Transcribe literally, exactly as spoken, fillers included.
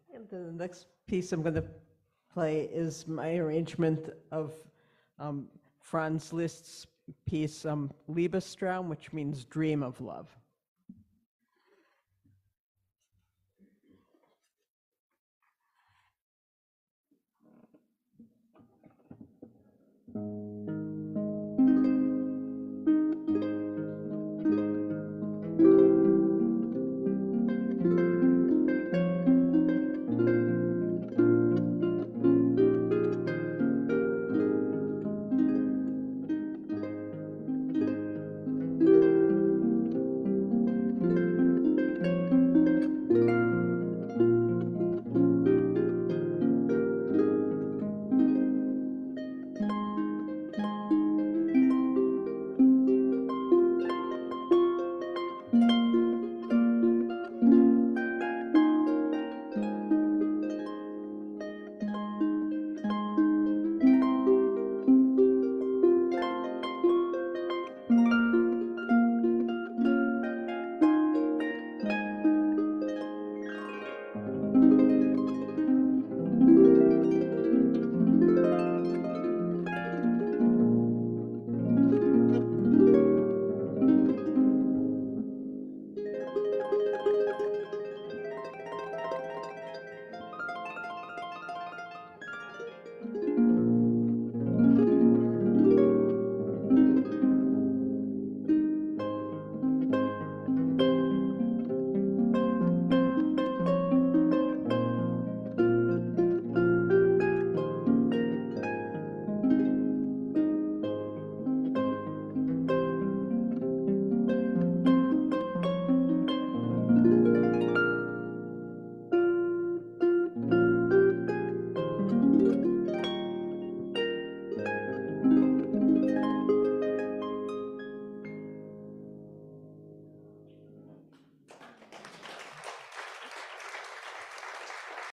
And the next piece I'm going to play is my arrangement of um, Franz Liszt's piece, um, Liebestraume, which means dream of love.